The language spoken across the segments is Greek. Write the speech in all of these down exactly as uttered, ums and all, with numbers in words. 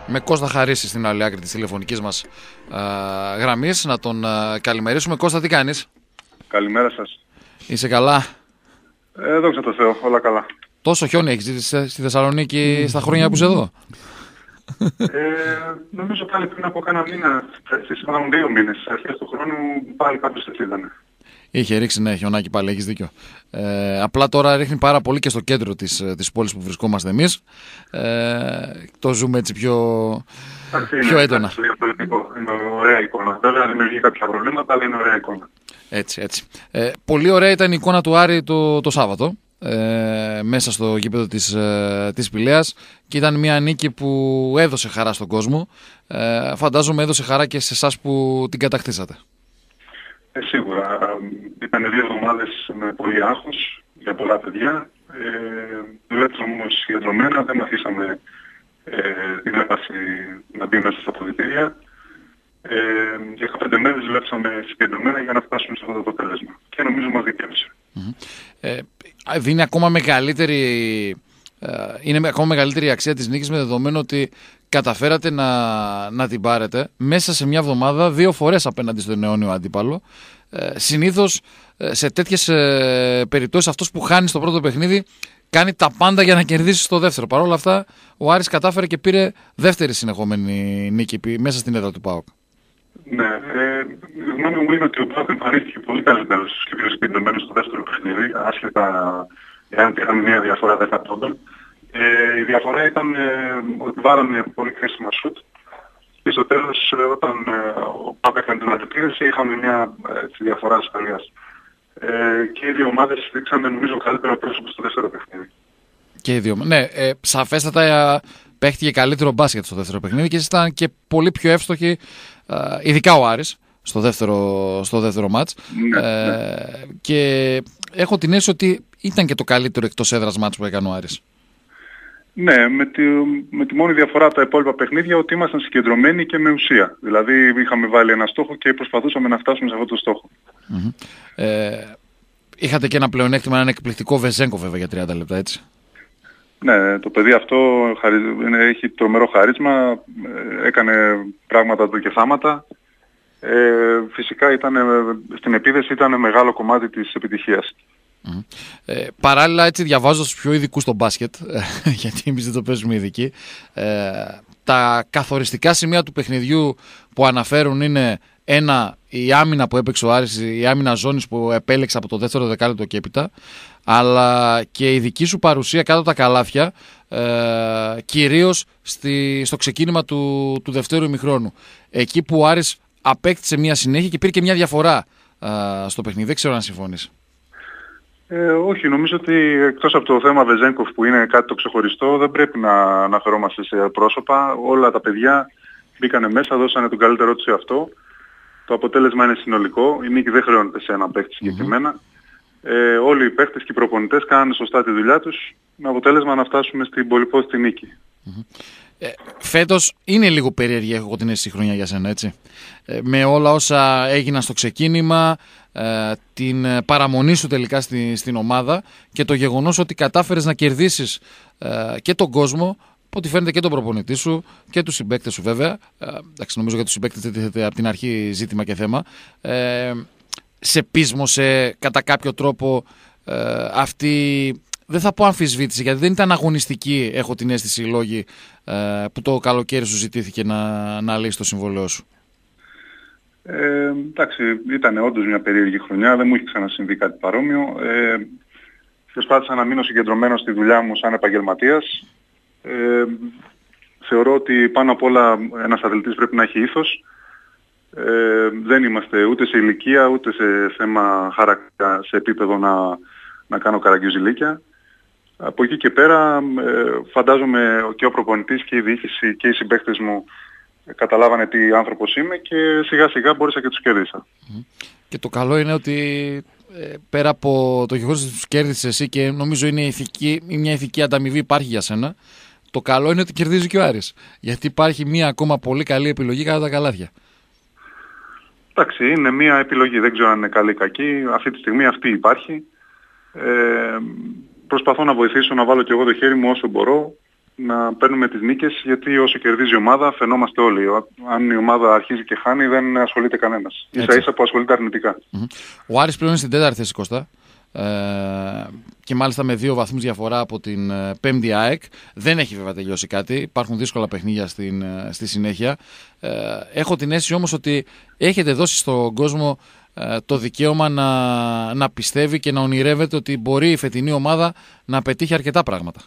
με Κώστα Χαρίση στην άλλη άκρη της τηλεφωνικής μας α, γραμμής. Να τον α, καλημερίσουμε. Κώστα, τι κάνεις? Καλημέρα σας. Είσαι καλά? Ε, δόξα τω Θεώ, όλα καλά. Τόσο χιόνι έχεις ζήσει στη Θεσσαλονίκη στα χρόνια που είσαι εδώ? Ε, νομίζω πάλι πριν από κάνα μήνα, στις δύο μήνες, στις αρχές του χρόνου, πάλι κάποιος έτσι ήταν. Είχε ρίξει, ναι, χιονάκι πάλι, έχεις δίκιο. Ε, απλά τώρα ρίχνει πάρα πολύ και στο κέντρο της, της πόλης που βρισκόμαστε εμείς. Ε, το ζούμε έτσι πιο, Άρχι, πιο είναι, έντονα. Είναι, είναι ωραία εικόνα. Βέβαια δημιουργεί κάποια προβλήματα, αλλά είναι ωραία εικόνα. Έτσι, έτσι. Ε, πολύ ωραία ήταν η εικόνα του Άρη το, το Σάββατο. Ε, μέσα στο γήπεδο της, ε, της Πηλαίας, και ήταν μια νίκη που έδωσε χαρά στον κόσμο. Ε, φαντάζομαι έδωσε χαρά και σε εσάς που την κατακτήσατε. Ε, σίγουρα. Ήταν δύο εβδομάδες με πολύ άγχος για πολλά παιδιά. Ε, δουλέψαμε όμως συγκεντρωμένα, δεν αφήσαμε ε, την έπαση να μπει μέσα στα αποδυτήρια. Ε, για πέντε μέρες δουλέψαμε συγκεντρωμένα για να φτάσουμε σε αυτό το αποτέλεσμα. Και νομίζω μας δικαίωσε. Mm-hmm. Ε, δίνει ακόμα μεγαλύτερη, ε, είναι ακόμα μεγαλύτερη η αξία της νίκης, με δεδομένο ότι καταφέρατε να, να την πάρετε μέσα σε μια εβδομάδα δύο φορές απέναντι στον αιώνιο αντίπαλο. Ε, συνήθως ε, σε τέτοιες ε, περιπτώσεις αυτός που χάνει στο πρώτο παιχνίδι κάνει τα πάντα για να κερδίσει στο δεύτερο. Παρ' όλα αυτά ο Άρης κατάφερε και πήρε δεύτερη συνεχόμενη νίκη μέσα στην έδρα του ΠΑΟΚ. Ναι, ε, η γνώμη μου είναι ότι ο ΠΑΟΚ εμφανίστηκε πολύ καλύτερος και πιο συγκεντρωμένος στο δεύτερο παιχνίδι, άσχετα εάν είχαμε μια διαφορά δέκα πόντων. Ε, η διαφορά ήταν ε, ότι βάλαμε πολύ κρίσιμα σουτ και στο τέλος, ε, όταν ε, ο ΠΑΟΚ έκανε την αντεπίθεση, είχαμε μια ε, διαφορά ασφαλείας. Ε, και οι δύο ομάδες δείξαμε νομίζω καλύτερο πρόσωπο στο δεύτερο παιχνίδι. Και οι δύο. Ναι, ε, σαφέστατα ε, παίχτηκε καλύτερο μπάσκετ στο δεύτερο παιχνίδι και ήταν και πολύ πιο εύστοχοι, ε, ειδικά ο Άρης στο δεύτερο, στο δεύτερο μάτς. Ναι, ε, ναι. Και έχω την αίσθηση ότι ήταν και το καλύτερο εκτός έδρας μάτς που έκανε ο Άρης. Ναι, με τη, με τη μόνη διαφορά από τα υπόλοιπα παιχνίδια ότι ήμασταν συγκεντρωμένοι και με ουσία. Δηλαδή είχαμε βάλει ένα στόχο και προσπαθούσαμε να φτάσουμε σε αυτό το στόχο. Mm-hmm. Ε, είχατε και ένα πλεονέκτημα, έναν εκπληκτικό Βεζένκο βέβαια για τριάντα λεπτά, έτσι. Ναι, το παιδί αυτό έχει τρομερό χαρίσμα, έκανε πράγματα του και θάματα. Ε, φυσικά ήταν, στην επίδεση ήταν μεγάλο κομμάτι της επιτυχίας. Mm. Ε, παράλληλα, έτσι, διαβάζω στους πιο ειδικούς στο μπάσκετ, γιατί εμείς δεν το παίζουμε ειδικοί, ε, τα καθοριστικά σημεία του παιχνιδιού που αναφέρουν είναι ένα, η άμυνα που έπαιξε ο Άρης, η άμυνα ζώνης που επέλεξε από το δεύτερο δεκάλεπτο και έπειτα, αλλά και η δική σου παρουσία κάτω από τα καλάθια, ε, κυρίως στη, στο ξεκίνημα του, του δευτέρου ημιχρόνου. Εκεί που ο Άρης απέκτησε μια συνέχεια και πήρε και μια διαφορά ε, στο παιχνίδι. Δεν ξέρω αν συμφωνείς. Ε, όχι, νομίζω ότι εκτός από το θέμα Βεζένκοφ που είναι κάτι το ξεχωριστό, δεν πρέπει να αναφερόμαστε σε πρόσωπα. Όλα τα παιδιά μπήκανε μέσα, δώσανε τον καλύτερό τους σε αυτό. Το αποτέλεσμα είναι συνολικό. Η νίκη δεν χρεώνεται σε ένα παίχτη συγκεκριμένα. Mm-hmm. Ε, όλοι οι παίχτες και οι προπονητές κάνανε σωστά τη δουλειά τους, με αποτέλεσμα να φτάσουμε στην πολυπόθητη νίκη. Mm-hmm. Ε, φέτος είναι λίγο περίεργη, έχω την αίσθηση, χρονιά για σένα, έτσι. Ε, με όλα όσα έγιναν στο ξεκίνημα, ε, την παραμονή σου τελικά στη, στην ομάδα και το γεγονός ότι κατάφερες να κερδίσεις ε, και τον κόσμο, ό,τι φαίνεται και τον προπονητή σου και τους συμπαίκτες σου βέβαια. Ε, εντάξει, νομίζω για τους συμπαίκτες δεν τίθεται από την αρχή ζήτημα και θέμα. Ε, σε πείσμωσε κατά κάποιο τρόπο ε, αυτή... Δεν θα πω αμφισβήτηση, γιατί δεν ήταν αγωνιστική, έχω την αίσθηση, οι λόγοι ε, που το καλοκαίρι σου ζητήθηκε να, να λύσει το συμβόλαιό σου. Ε, εντάξει, ήταν όντως μια περίεργη χρονιά, δεν μου είχε ξανασυμβεί κάτι παρόμοιο. Ε, προσπάθησα να μείνω συγκεντρωμένος στη δουλειά μου σαν επαγγελματίας. Ε, θεωρώ ότι πάνω απ' όλα ένας αθλητής πρέπει να έχει ήθος. Ε, δεν είμαστε ούτε σε ηλικία, ούτε σε θέμα χαρακτήρα, σε επίπεδο να, να κάνω καραγκιουζιλίκια. Από εκεί και πέρα ε, φαντάζομαι και ο προπονητής και η διοίκηση και οι συμπαίκτες μου καταλάβανε τι άνθρωπος είμαι και σιγά σιγά μπόρεσα και τους κέρδισα. Και το καλό είναι ότι ε, πέρα από το γεγονός ότι τους κέρδισες εσύ και νομίζω είναι ηθική, μια ηθική ανταμοιβή υπάρχει για σένα, το καλό είναι ότι κερδίζει και ο Άρης. Γιατί υπάρχει μια ακόμα πολύ καλή επιλογή κατά τα καλάθια. Εντάξει, είναι μια επιλογή, δεν ξέρω αν είναι καλή ή κακή. Αυτή τη στιγμή αυτή υπάρχει. Ε, προσπαθώ να βοηθήσω, να βάλω και εγώ το χέρι μου όσο μπορώ να παίρνουμε τις νίκες, γιατί όσο κερδίζει η ομάδα φαινόμαστε όλοι. Αν η ομάδα αρχίζει και χάνει δεν ασχολείται κανένας. Ίσα ίσα που ασχολείται αρνητικά. Mm-hmm. Ο Άρης πλέον είναι στην τέταρτη θέση, Κώστα. Ε, και μάλιστα με δύο βαθμούς διαφορά από την ε, πέμπτη ΑΕΚ. Δεν έχει βέβαια τελειώσει κάτι. Υπάρχουν δύσκολα παιχνίδια στην, ε, στη συνέχεια. Ε, έχω την αίσθηση όμως ότι έχετε δώσει στον κόσμο ε, το δικαίωμα να, να πιστεύει και να ονειρεύεται ότι μπορεί η φετινή ομάδα να πετύχει αρκετά πράγματα.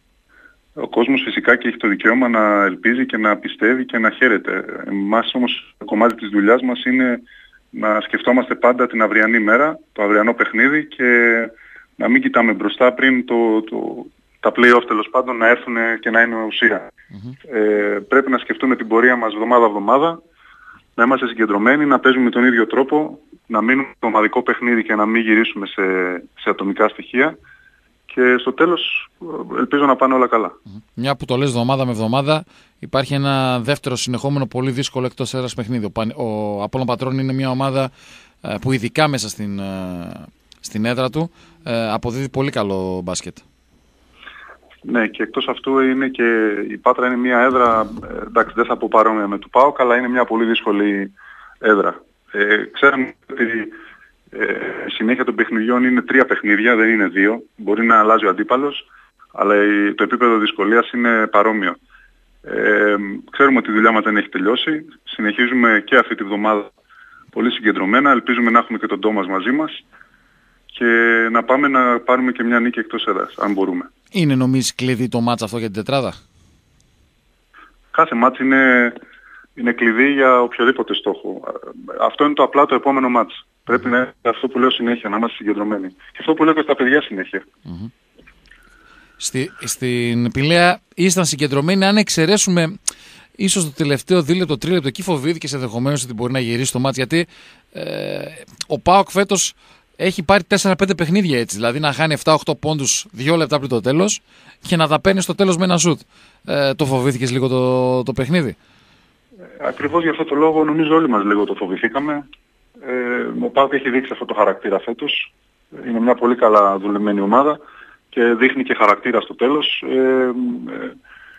Ο κόσμος φυσικά και έχει το δικαίωμα να ελπίζει και να πιστεύει και να χαίρεται. Εμάς όμως το κομμάτι της δουλειάς μας είναι να σκεφτόμαστε πάντα την αυριανή μέρα, το αυριανό παιχνίδι, και να μην κοιτάμε μπροστά πριν το, το, τα play-off τέλος πάντων να έρθουν και να είναι ουσία. Mm-hmm. Ε, πρέπει να σκεφτούμε την πορεία μας εβδομάδα-εβδομάδα, να είμαστε συγκεντρωμένοι, να παίζουμε με τον ίδιο τρόπο, να μείνουμε στο ομαδικό παιχνίδι και να μην γυρίσουμε σε, σε ατομικά στοιχεία. Και στο τέλος ελπίζω να πάνε όλα καλά. Μια που το λες εβδομάδα με εβδομάδα, υπάρχει ένα δεύτερο συνεχόμενο πολύ δύσκολο εκτός έδρας παιχνίδι. Ο Απόλλων Πατρών είναι μια ομάδα που ειδικά μέσα στην, στην έδρα του αποδίδει πολύ καλό μπάσκετ. Ναι, και εκτός αυτού είναι και η Πάτρα είναι μια έδρα, εντάξει δεν θα πω παρόμοια με του ΠΑΟΚ, αλλά είναι μια πολύ δύσκολη έδρα. Ε, ξέραμε ότι Ε, η συνέχεια των παιχνιδιών είναι τρία παιχνίδια, δεν είναι δύο. Μπορεί να αλλάζει ο αντίπαλος, αλλά το επίπεδο δυσκολίας είναι παρόμοιο. Ε, ξέρουμε ότι η δουλειά μας δεν έχει τελειώσει. Συνεχίζουμε και αυτή τη βδομάδα πολύ συγκεντρωμένα. Ελπίζουμε να έχουμε και τον Τόμας μαζί μας και να πάμε να πάρουμε και μια νίκη εκτός έδρας, αν μπορούμε. Είναι νομίζεις κλειδί το μάτς αυτό για την τετράδα? Κάθε μάτς είναι, είναι κλειδί για οποιοδήποτε στόχο. Αυτό είναι το απλά το επόμενο μάτς. Πρέπει να είναι αυτό που λέω συνέχεια, να είμαστε συγκεντρωμένοι. Και αυτό που λέω και στα παιδιά συνέχεια. Mm-hmm. Στη, στην Πηλαία ήσταν συγκεντρωμένοι, αν εξαιρέσουμε ίσως το τελευταίο δίλεπτο, τρίλεπτο, εκεί φοβήθηκες ενδεχομένως ότι μπορεί να γυρίσει το μάτς, γιατί ε, ο ΠΑΟΚ φέτος έχει πάρει τέσσερα πέντε παιχνίδια έτσι, δηλαδή να χάνει επτά οκτώ πόντους δύο λεπτά πριν το τέλος και να τα παίρνει στο τέλος με ένα σουτ. Ε, το φοβήθηκες λίγο το, το παιχνίδι? Ε, ακριβώς για αυτό το λόγο νομίζω όλοι μας λίγο το φοβηθήκαμε. Ε, ο ΠΑΟΚ έχει δείξει αυτό το χαρακτήρα φέτος. Είναι μια πολύ καλά δουλεμένη ομάδα και δείχνει και χαρακτήρα στο τέλος. Ε, ε,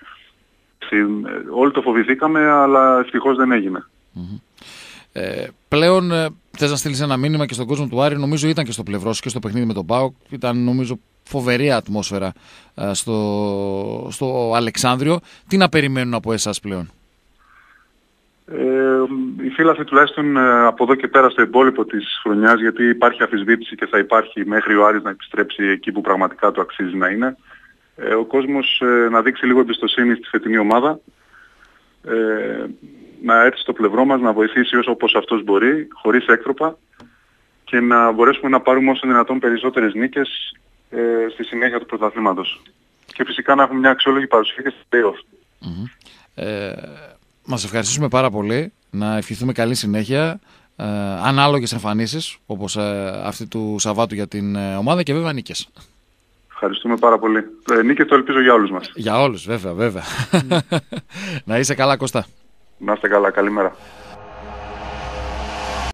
ε, όλοι το φοβηθήκαμε, αλλά ευτυχώς δεν έγινε. Mm-hmm. Ε, πλέον ε, θες να στείλεις ένα μήνυμα και στον κόσμο του Άρη? Νομίζω ήταν και στο πλευρό σου και στο παιχνίδι με τον ΠΑΟΚ. Ήταν νομίζω φοβερή ατμόσφαιρα ε, στο, στο Αλεξάνδριο. Τι να περιμένουν από εσάς πλέον? Ε, οι φίλαθλοι τουλάχιστον ε, από εδώ και πέρα στο υπόλοιπο της χρονιάς, γιατί υπάρχει αμφισβήτηση και θα υπάρχει μέχρι ο Άρης να επιστρέψει εκεί που πραγματικά του αξίζει να είναι, ε, ο κόσμος ε, να δείξει λίγο εμπιστοσύνη στη φετινή ομάδα, ε, να έρθει στο πλευρό μας, να βοηθήσει όσο όπως αυτός μπορεί, χωρίς έκτροπα, και να μπορέσουμε να πάρουμε όσο δυνατόν περισσότερες νίκες ε, στη συνέχεια του πρωταθλήματος. Και φυσικά να έχουμε μια αξιόλογη παρουσία και στο play-off. Mm-hmm. Ε... Μας ευχαριστήσουμε πάρα πολύ, να ευχηθούμε καλή συνέχεια, ε, ανάλογες εμφανίσεις όπως ε, αυτή του Σαββάτου για την ε, ομάδα και βέβαια νίκες. Ευχαριστούμε πάρα πολύ. Ε, νίκες το ελπίζω για όλους μας. Για όλους βέβαια, βέβαια. Να είσαι καλά, Κώστα. Να είστε καλά, καλημέρα.